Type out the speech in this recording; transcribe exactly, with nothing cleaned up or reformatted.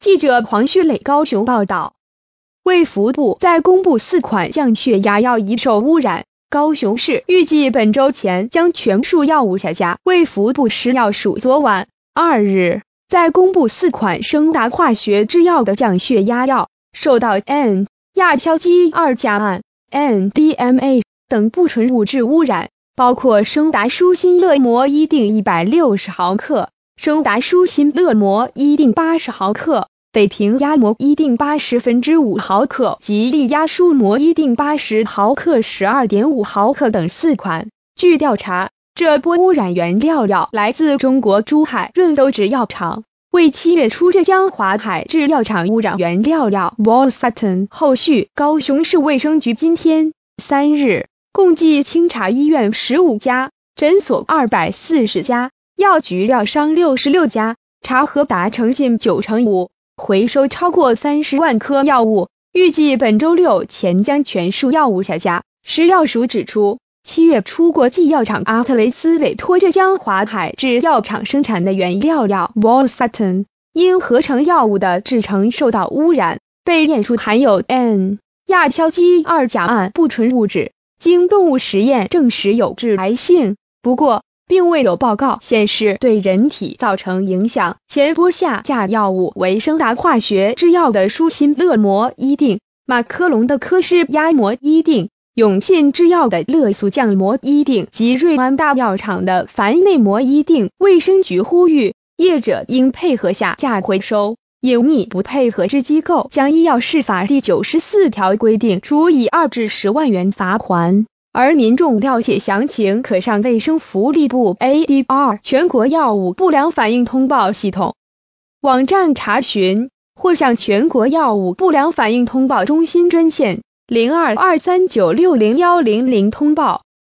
记者黄旭磊高雄报道，卫福部在公布四款降血压药已受污染，高雄市预计本周前将全数药物下架。卫福部食药署昨晚二日在公布四款升达化学制药的降血压药受到 N 亚硝基二甲胺、N D M A 等不纯物质污染，包括升达舒心乐膜一定一百六十毫克、升达舒心乐膜一定八十毫克、北平压膜一定八十分之五毫克及力压舒膜一定八十毫克、十二点五毫克等四款。据调查，这波污染原料药来自中国珠海润豆制药厂，为七月初浙江华海制药厂污染原料药 Valsartan。 后续，高雄市卫生局今天三日共计清查医院十五家、诊所二百四十家、药局药商六十六家，查核达成近九成五，回收超过三十万颗药物，预计本周六前将全数药物下架。食药署指出，七月初国际药厂阿特雷斯委托浙江华海制药厂生产的原料药 Valsartan 因合成药物的制成受到污染，被验出含有 N 亚硝基二甲胺不纯物质，经动物实验证实有致癌性，不过并未有报告显示对人体造成影响。前波下架药物为升达化学制药的舒心乐膜一定、马科龙的科氏压膜一定、永信制药的乐速降膜一定及瑞安大药厂的凡内膜一定。卫生局呼吁业者应配合下架回收，隐匿不配合之机构将医药事法第九十四条规定处以二至十万元罚款。而民众了解详情可上卫生福利部 A D R 全国药物不良反应通报系统网站查询，或向全国药物不良反应通报中心专线零二二三九六零一零零通报。